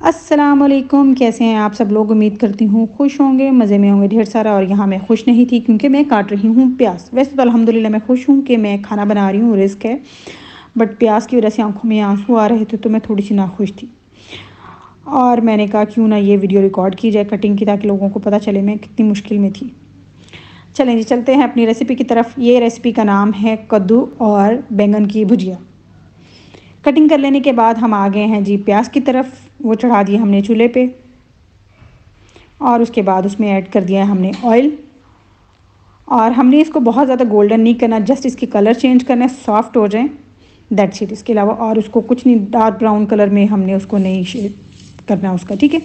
अस्सलामुअलैकुम, कैसे हैं आप सब लोग। उम्मीद करती हूँ खुश होंगे, मज़े में होंगे ढेर सारा। और यहाँ मैं खुश नहीं थी क्योंकि मैं काट रही हूँ प्याज। वैसे तो अल्हम्दुलिल्लाह मैं खुश हूँ कि मैं खाना बना रही हूँ, रिस्क है, बट प्याज की वजह से आंखों में आंसू आ रहे थे तो मैं थोड़ी सी नाखुश थी। और मैंने कहा क्यों ना ये वीडियो रिकॉर्ड की जाए कटिंग की, ताकि लोगों को पता चले मैं कितनी मुश्किल में थी। चलें जी, चलते हैं अपनी रेसिपी की तरफ। ये रेसिपी का नाम है कद्दू और बैंगन की भुजिया। कटिंग कर लेने के बाद हम आ गए हैं जी प्याज की तरफ। वो चढ़ा दिए हमने चूल्हे पे और उसके बाद उसमें ऐड कर दिया है हमने ऑयल। और हमने इसको बहुत ज़्यादा गोल्डन नहीं करना, जस्ट इसकी कलर चेंज करना है, सॉफ्ट हो जाए, दैट्स इट। इसके अलावा और उसको कुछ नहीं, डार्क ब्राउन कलर में हमने उसको नहीं शेड करना उसका, ठीक है।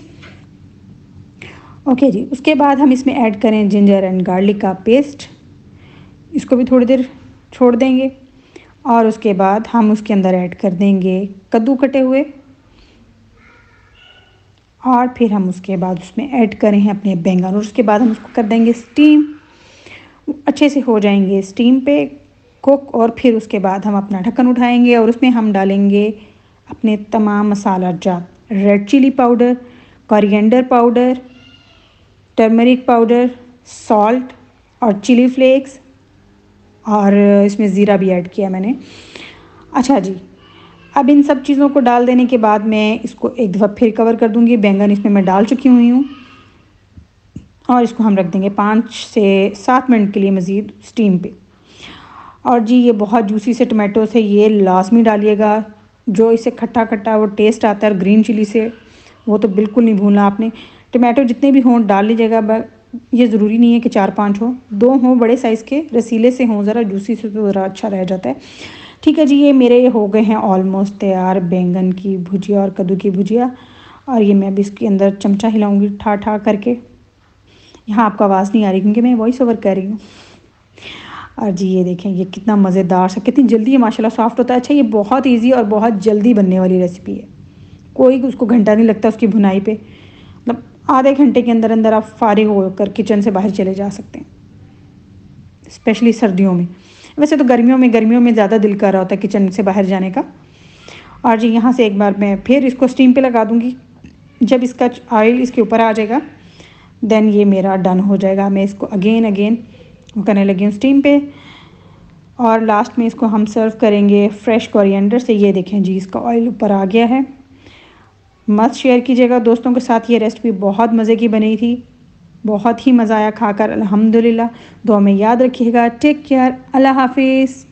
ओके जी, उसके बाद हम इसमें ऐड करें जिंजर एंड गार्लिक का पेस्ट। इसको भी थोड़ी देर छोड़ देंगे और उसके बाद हम उसके अंदर ऐड कर देंगे कद्दू कटे हुए। और फिर हम उसके बाद उसमें ऐड करें हैं अपने बैंगन और उसके बाद हम उसको कर देंगे स्टीम। अच्छे से हो जाएंगे स्टीम पे कुक। और फिर उसके बाद हम अपना ढक्कन उठाएंगे और उसमें हम डालेंगे अपने तमाम मसाला जात, red chilli powder, coriander powder, turmeric powder, salt और चिली फ्लेक्स। और इसमें ज़ीरा भी ऐड किया मैंने। अच्छा जी, अब इन सब चीज़ों को डाल देने के बाद मैं इसको एक दफ़ा फिर कवर कर दूंगी। बैंगन इसमें मैं डाल चुकी हुई हूँ और इसको हम रख देंगे 5 से 7 मिनट के लिए मज़ीद स्टीम पे। और जी ये बहुत जूसी से टमाटोस है, ये लाजमी डालिएगा। जो इसे खट्टा खट्टा वो टेस्ट आता है ग्रीन चिली से, वो तो बिल्कुल नहीं भूलना आपने। टमाटो जितने भी हों डाल लीजिएगा। ये ज़रूरी नहीं है कि 4-5 हो, 2 हों बड़े साइज़ के, रसीले से हों, ज़रा जूसी से तो ज़रा अच्छा रह जाता है। ठीक है जी, ये मेरे हो गए हैं ऑलमोस्ट तैयार बैंगन की भुजिया और कद्दू की भुजिया। और ये मैं अभी इसके अंदर चमचा हिलाऊंगी ठा ठा करके। यहाँ आपको आवाज़ नहीं आ रही क्योंकि मैं वॉइस ओवर कर रही हूँ। और जी ये देखें ये कितना मज़ेदार सा, कितनी जल्दी ये माशाल्लाह सॉफ्ट होता है। अच्छा, ये बहुत इजी और बहुत जल्दी बनने वाली रेसिपी है। कोई उसको घंटा नहीं लगता उसकी भुनाई पे, मतलब आधे घंटे के अंदर अंदर आप फारिग होकर किचन से बाहर चले जा सकते हैं, स्पेशली सर्दियों में। वैसे तो गर्मियों में ज़्यादा दिल कर रहा होता है किचन से बाहर जाने का। और जी यहाँ से एक बार मैं फिर इसको स्टीम पे लगा दूँगी। जब इसका ऑयल इसके ऊपर आ जाएगा देन ये मेरा डन हो जाएगा। मैं इसको अगेन करने लगी हूँ स्टीम पे। और लास्ट में इसको हम सर्व करेंगे फ्रेश कोरिएंडर से। ये देखें जी इसका ऑयल ऊपर आ गया है। मस्त शेयर कीजिएगा दोस्तों के साथ। ये रेसिपी बहुत मज़े की बनी थी, बहुत ही मज़ा आया खाकर अल्हम्दुलिल्लाह। दुआ में याद रखिएगा। टेक केयर, अल्लाह हाफिज़।